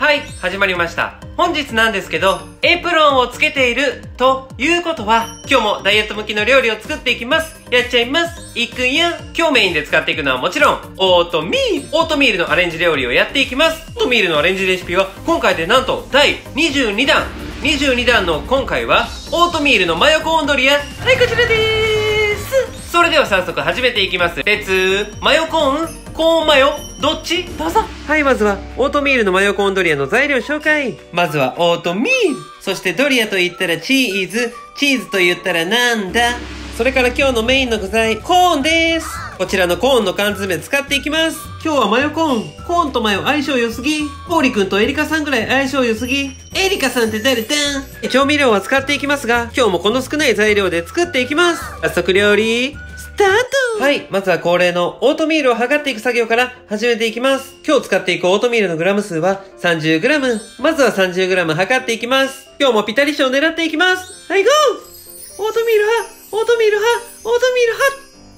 はい、始まりました。本日なんですけど、エプロンをつけているということは、今日もダイエット向きの料理を作っていきます。やっちゃいます。いくんや。今日メインで使っていくのはもちろん、オートミール。オートミールのアレンジ料理をやっていきます。オートミールのアレンジレシピは、今回でなんと第22弾。22弾の今回は、オートミールのマヨコーンドリア。はい、こちらでーす。それでは早速始めていきます。レッツ、マヨコーンコーンマヨどっちどうぞ。はい、まずは、オートミールのマヨコーンドリアの材料紹介。まずは、オートミール。そして、ドリアと言ったらチーズ。チーズと言ったらなんだ。それから今日のメインの具材、コーンです。こちらのコーンの缶詰使っていきます。今日はマヨコーン。コーンとマヨ相性良すぎ。ポーリくんとエリカさんぐらい相性良すぎ。エリカさんって誰だ？調味料は使っていきますが、今日もこの少ない材料で作っていきます。早速料理、スタート！はい、まずは恒例のオートミールを測っていく作業から始めていきます。今日使っていくオートミールのグラム数は 30g。まずは 30g 測っていきます。今日もピタリ賞を狙っていきます。はい、ゴー！オートミール派！オートミール派！オートミール派！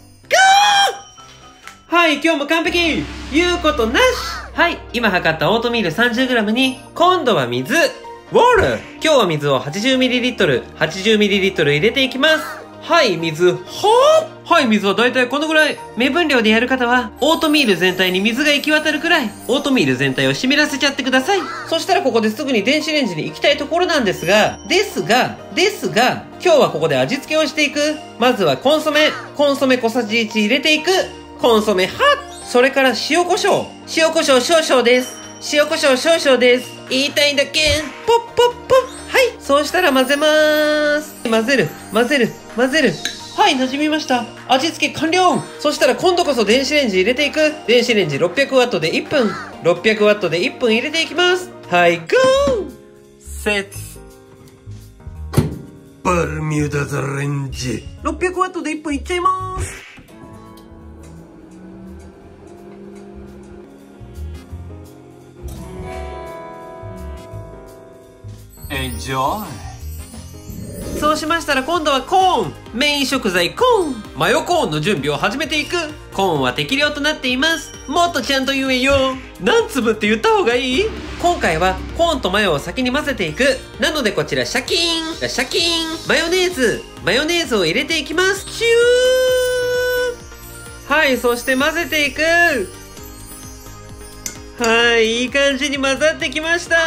ゴー！はい、今日も完璧！言うことなし！はい、今測ったオートミール 30g に、今度は水！ウォール！今日は水を 80ml 入れていきます。はい、水、はい、水はだいたいこのぐらい。目分量でやる方は、オートミール全体に水が行き渡るくらい、オートミール全体を湿らせちゃってください。そしたらここですぐに電子レンジに行きたいところなんですが、今日はここで味付けをしていく。まずはコンソメ小さじ1入れていく。コンソメそれから塩コショウ少々です。言いたいだけ。ポッポッポッ。はい。そうしたら混ぜまーす。混ぜる。はい、馴染みました。味付け完了。そしたら今度こそ電子レンジ入れていく。電子レンジ 600W で1分。600W で1分入れていきます。はい、ゴー！セッツ。バルミューダザレンジ。600W で1分いっちゃいまーす。Enjoy! そうしましたら今度はコーン。メイン食材コーン。マヨコーンの準備を始めていく。コーンは適量となっています。もっとちゃんと言えよ。何粒って言った方がいい？今回はコーンとマヨを先に混ぜていく。なのでこちらシャキーン。マヨネーズを入れていきます。シュー！はい、そして混ぜていく。はい、いい感じに混ざってきました。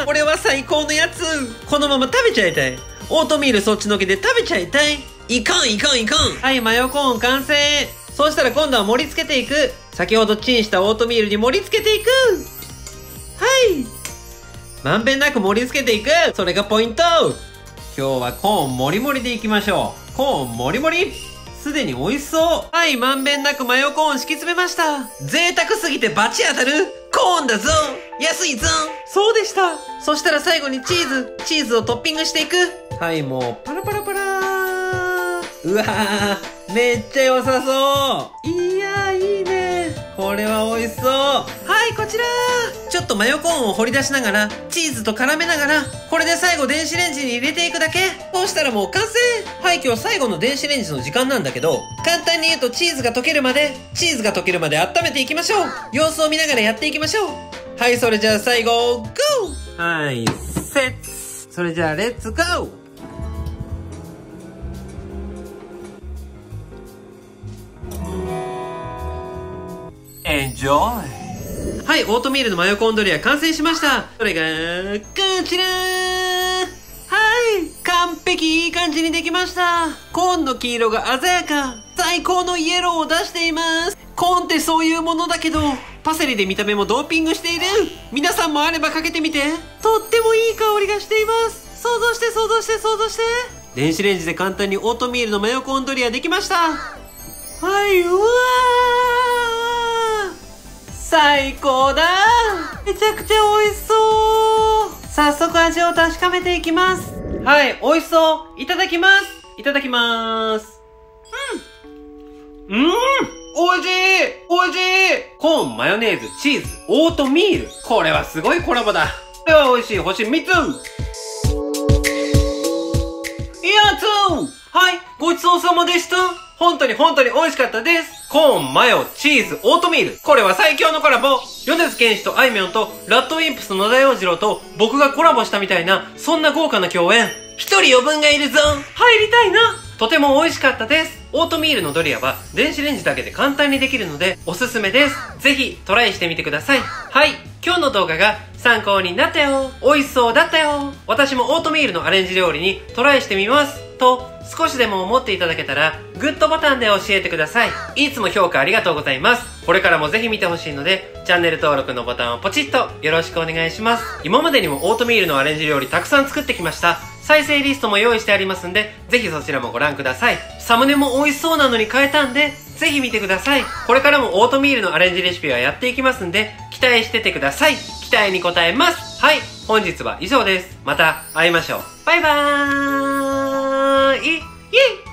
これは最高のやつ。このまま食べちゃいたい。オートミールそっちのけで食べちゃいたい。いかん。はい、マヨコーン完成。そうしたら今度は盛り付けていく。先ほどチンしたオートミールに盛り付けていく。はい。まんべんなく盛り付けていく。それがポイント。今日はコーンもりもりでいきましょう。コーンもりもり。すでに美味しそう。はい、まんべんなくマヨコーン敷き詰めました。贅沢すぎてバチ当たる。コーンだぞ。安いぞ。そうでした。そしたら最後にチーズをトッピングしていく。はい、もうパラパラパラー。うわー、めっちゃ良さそう。いやー、いいね。これは美味しそう。はい、こちらー。ちょっとマヨコーンを掘り出しながら、チーズと絡めながら、これで最後電子レンジに入れていくだけ。そうしたらもう完成。はい、今日最後の電子レンジの時間なんだけど、簡単に言うとチーズが溶けるまで温めていきましょう。様子を見ながらやっていきましょう。はい、それじゃあ最後、ゴー！はい、セッツ。それじゃあレッツゴー！Enjoy! はい、オートミールのマヨコーンドリア完成しました。それが、こちらー！はい、完璧いい感じにできました。コーンの黄色が鮮やか。最高のイエローを出しています。コーンってそういうものだけど、パセリで見た目もドーピングしている。皆さんもあればかけてみて。とってもいい香りがしています。想像して。電子レンジで簡単にオートミールのマヨコーンドリアできました。はい、うわー！最高だー！めちゃくちゃ美味しそう！早速味を確かめていきます。はい、美味しそう！いただきます！美味しい！コーン、マヨネーズ、チーズ、オートミール。これはすごいコラボだ。これは美味しい。星3つ！はい、ごちそうさまでした。 本当に美味しかったです。コーン、マヨ、チーズ、オートミール。これは最強のコラボ。米津玄師とあいみょんと、ラッドウィンプスの野田洋次郎と、僕がコラボしたみたいな、そんな豪華な共演。一人余分がいるぞ。入りたいな。とても美味しかったです。オートミールのドリアは、電子レンジだけで簡単にできるので、おすすめです。ぜひ、トライしてみてください。はい。今日の動画が参考になったよ。美味しそうだったよ。私もオートミールのアレンジ料理にトライしてみます。と、少しでも思っていただけたら、グッドボタンで教えてください。いつも評価ありがとうございます。これからもぜひ見てほしいので、チャンネル登録のボタンをポチッとよろしくお願いします。今までにもオートミールのアレンジ料理たくさん作ってきました。再生リストも用意してありますんで、ぜひそちらもご覧ください。サムネも美味しそうなのに変えたんで、ぜひ見てください。これからもオートミールのアレンジレシピはやっていきますんで、期待しててください。期待に応えます。はい、本日は以上です。また会いましょう。バイバーイ。イェイ。